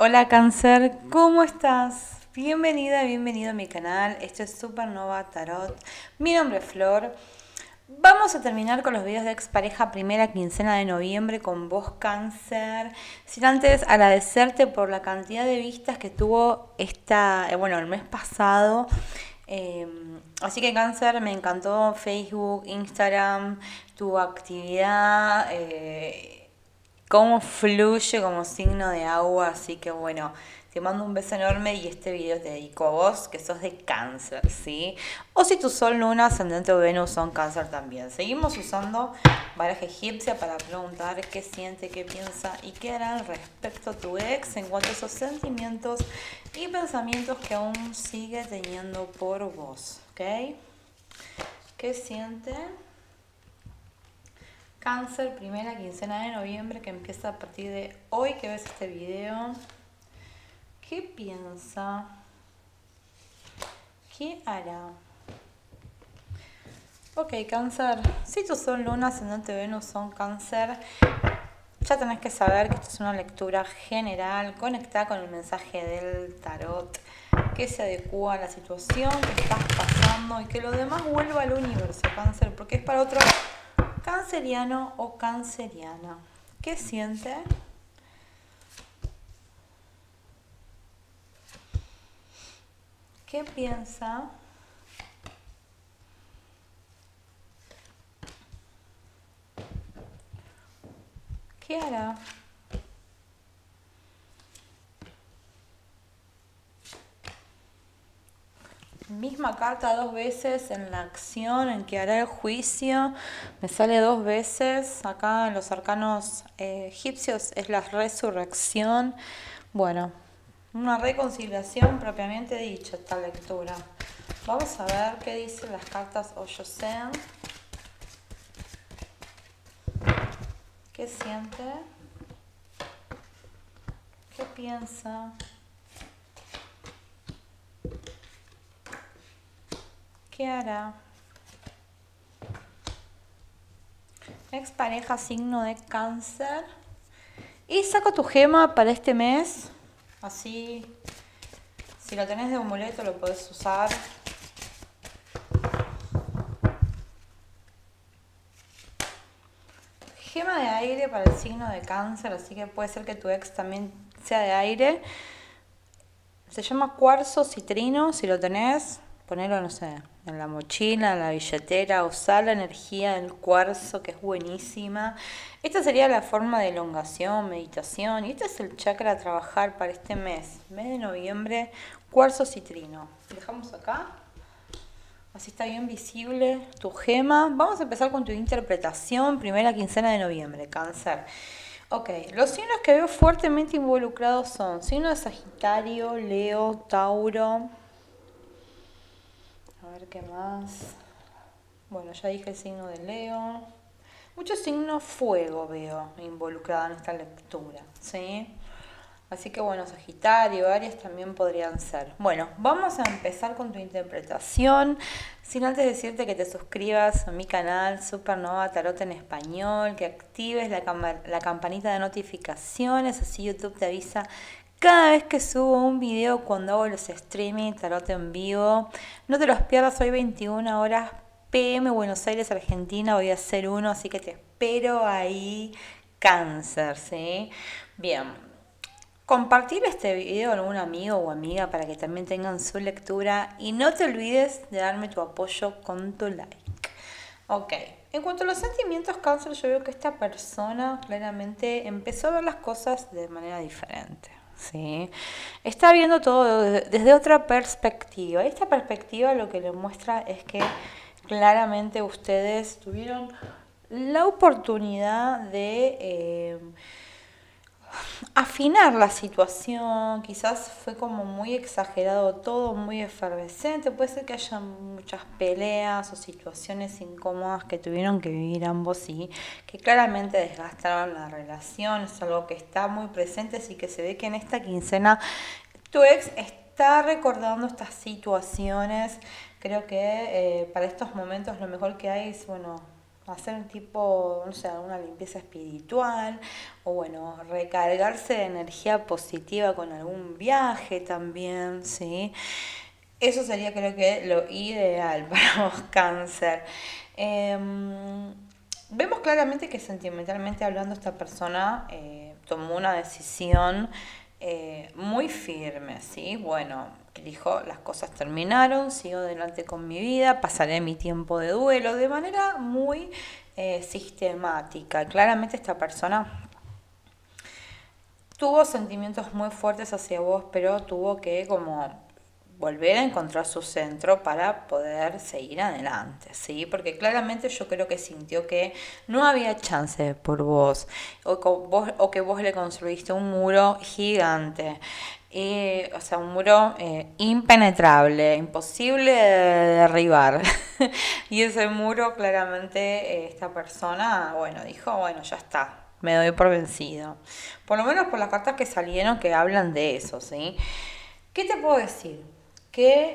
Hola Cáncer, ¿cómo estás? Bienvenida, bienvenido a mi canal. Esto es Supernova Tarot. Mi nombre es Flor. Vamos a terminar con los videos de expareja primera quincena de noviembre con vos, Cáncer. Sin antes agradecerte por la cantidad de vistas que tuvo el mes pasado. Así que Cáncer, me encantó Facebook, Instagram, tu actividad. Cómo fluye como signo de agua, así que bueno, te mando un beso enorme y este video te dedico a vos, que sos de Cáncer, ¿sí? O si tu Sol, Luna, Ascendente o Venus son Cáncer también. Seguimos usando baraja egipcia para preguntar qué siente, qué piensa y qué hará respecto a tu ex en cuanto a esos sentimientos y pensamientos que aún sigue teniendo por vos, ¿ok? ¿Qué siente? Cáncer, primera quincena de noviembre que empieza a partir de hoy que ves este video. ¿Qué piensa? ¿Qué hará? Ok, Cáncer, si tu Sol, Luna, Ascendente, Venus son Cáncer, ya tenés que saber que esto es una lectura general, conectada con el mensaje del tarot, que se adecua a la situación que estás pasando y que lo demás vuelva al universo, Cáncer, porque es para otro canceriano o canceriana. ¿Qué siente? ¿Qué piensa? ¿Qué hará? Misma carta dos veces en la acción, en que hará el juicio. Me sale dos veces. Acá en los arcanos egipcios es la resurrección. Bueno, una reconciliación propiamente dicha esta lectura. Vamos a ver qué dicen las cartas Oyosen. ¿Qué siente? ¿Qué piensa? ¿Qué hará? Expareja signo de Cáncer. Y saco tu gema para este mes. Así, si lo tenés de amuleto lo podés usar. Gema de aire para el signo de Cáncer, así que puede ser que tu ex también sea de aire. Se llama cuarzo citrino, si lo tenés, ponelo, no sé, en la mochila, en la billetera, usar la energía del cuarzo, que es buenísima. Esta sería la forma de elongación, meditación, y este es el chakra a trabajar para este mes de noviembre, cuarzo citrino. Dejamos acá. Así está bien visible tu gema. Vamos a empezar con tu interpretación, primera quincena de noviembre, Cáncer. Ok, los signos que veo fuertemente involucrados son signo de Sagitario, Leo, Tauro. A ver qué más. Bueno, ya dije el signo de Leo. Muchos signos fuego veo involucrados en esta lectura, ¿sí? Así que bueno, Sagitario, Aries también podrían ser. Bueno, vamos a empezar con tu interpretación. Sin antes decirte que te suscribas a mi canal Supernova Tarot en Español, que actives la campanita de notificaciones, así YouTube te avisa cada vez que subo un video cuando hago los streaming Tarot en vivo. No te los pierdas, hoy 21 horas PM Buenos Aires, Argentina, voy a hacer uno, así que te espero ahí, Cáncer, ¿sí? Bien. Compartir este video a algún amigo o amiga para que también tengan su lectura y no te olvides de darme tu apoyo con tu like. Ok, en cuanto a los sentimientos Cáncer, yo veo que esta persona claramente empezó a ver las cosas de manera diferente. ¿Sí? Está viendo todo desde otra perspectiva. Esta perspectiva lo que le muestra es que claramente ustedes tuvieron la oportunidad de afinar la situación. Quizás fue como muy exagerado todo, muy efervescente. Puede ser que haya muchas peleas o situaciones incómodas que tuvieron que vivir ambos y que claramente desgastaron la relación. Es algo que está muy presente, así que se ve que en esta quincena tu ex está recordando estas situaciones. Creo que para estos momentos lo mejor que hay es, bueno, hacer un tipo, no sé, una limpieza espiritual, o bueno, recargarse de energía positiva con algún viaje también, ¿sí? Eso sería creo que lo ideal para vos, Cáncer. Vemos claramente que sentimentalmente hablando esta persona tomó una decisión muy firme, ¿sí? Bueno, dijo, las cosas terminaron, sigo adelante con mi vida, pasaré mi tiempo de duelo de manera muy sistemática. Claramente esta persona tuvo sentimientos muy fuertes hacia vos, pero tuvo que como volver a encontrar su centro para poder seguir adelante, ¿sí? Porque claramente yo creo que sintió que no había chance por vos, o que vos le construiste un muro gigante. O sea, un muro impenetrable, imposible de derribar. Y ese muro claramente esta persona, bueno, dijo, bueno, ya está, me doy por vencido. Por lo menos por las cartas que salieron que hablan de eso, ¿sí? ¿Qué te puedo decir? Que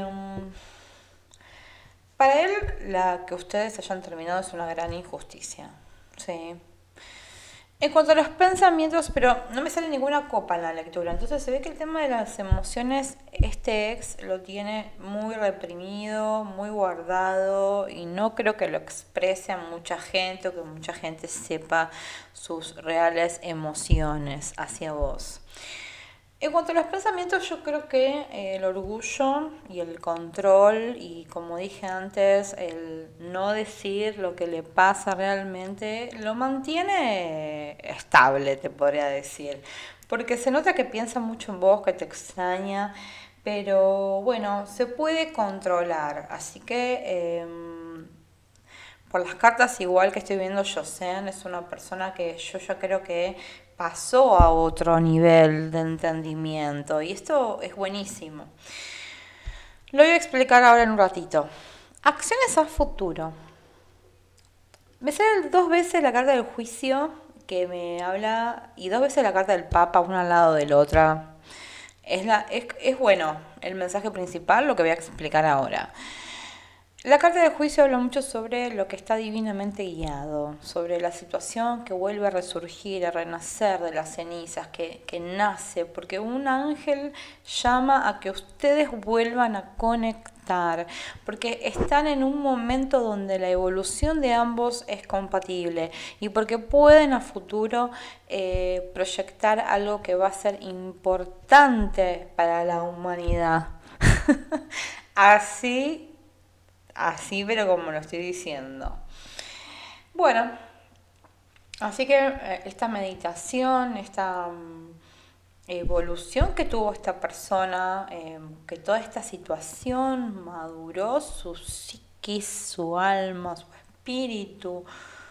para él la que ustedes hayan terminado es una gran injusticia, ¿sí? En cuanto a los pensamientos, pero no me sale ninguna copa en la lectura, entonces se ve que el tema de las emociones, este ex lo tiene muy reprimido, muy guardado y no creo que lo exprese a mucha gente o que mucha gente sepa sus reales emociones hacia vos. En cuanto a los pensamientos, yo creo que el orgullo y el control y como dije antes, el no decir lo que le pasa realmente, lo mantiene estable, te podría decir. Porque se nota que piensa mucho en vos, que te extraña, pero bueno, se puede controlar. Así que por las cartas, igual que estoy viendo, Josen es una persona que yo ya creo que pasó a otro nivel de entendimiento y esto es buenísimo. Lo voy a explicar ahora en un ratito. Acciones a futuro. Me sale dos veces la carta del juicio que me habla y dos veces la carta del Papa, una al lado de la otra. Es bueno el mensaje principal, lo que voy a explicar ahora. La carta del juicio habla mucho sobre lo que está divinamente guiado, sobre la situación que vuelve a resurgir, a renacer de las cenizas, que nace, porque un ángel llama a que ustedes vuelvan a conectar, porque están en un momento donde la evolución de ambos es compatible y porque pueden a futuro proyectar algo que va a ser importante para la humanidad. Así, pero como lo estoy diciendo. Bueno, así que esta meditación, esta evolución que tuvo esta persona, que toda esta situación maduró su psiquis, su alma, su espíritu.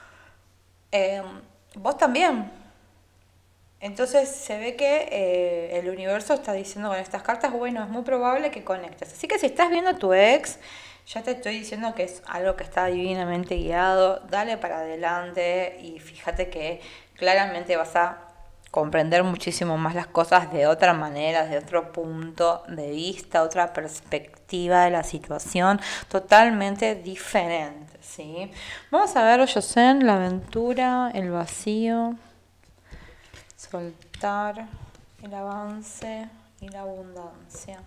Vos también. Entonces se ve que el universo está diciendo con estas cartas, bueno, es muy probable que conectes. Así que si estás viendo a tu ex, ya te estoy diciendo que es algo que está divinamente guiado, dale para adelante y fíjate que claramente vas a comprender muchísimo más las cosas de otra manera, de otro punto de vista, otra perspectiva de la situación totalmente diferente, ¿sí? Vamos a ver, Josen, la aventura, el vacío, soltar, el avance y la abundancia.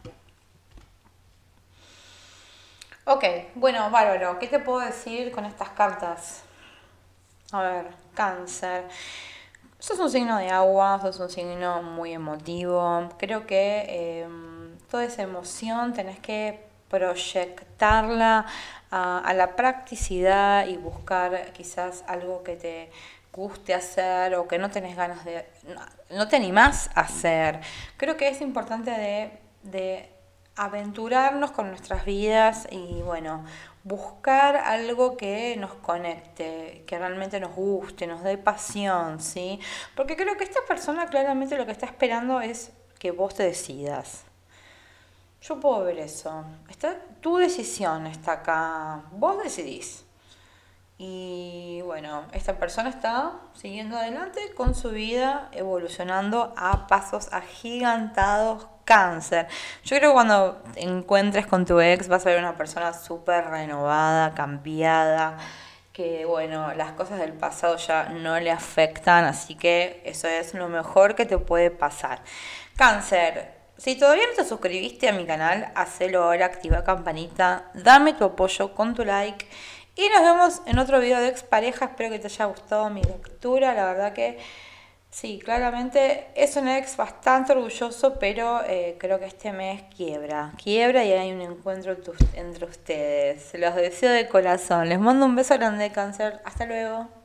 Ok, bueno, bárbaro. ¿Qué te puedo decir con estas cartas? A ver, Cáncer. Sos un signo de agua, sos un signo muy emotivo. Creo que toda esa emoción tenés que proyectarla a la practicidad y buscar quizás algo que te guste hacer o que no tenés ganas de... no te animás a hacer. Creo que es importante de aventurarnos con nuestras vidas y bueno, buscar algo que nos conecte, que realmente nos guste, nos dé pasión, ¿sí? Porque creo que esta persona claramente lo que está esperando es que vos te decidas. Yo puedo ver eso. Tu decisión está acá. Vos decidís. Y bueno, esta persona está siguiendo adelante con su vida, evolucionando a pasos agigantados. Cáncer. Yo creo que cuando te encuentres con tu ex vas a ver una persona súper renovada, cambiada, que bueno, las cosas del pasado ya no le afectan, así que eso es lo mejor que te puede pasar. Cáncer, si todavía no te suscribiste a mi canal, hacelo ahora, activa campanita, dame tu apoyo con tu like y nos vemos en otro video de expareja. Espero que te haya gustado mi lectura, la verdad que sí, claramente es un ex bastante orgulloso, pero creo que este mes quiebra y hay un encuentro entre ustedes. Se los deseo de corazón. Les mando un beso grande, Cáncer. Hasta luego.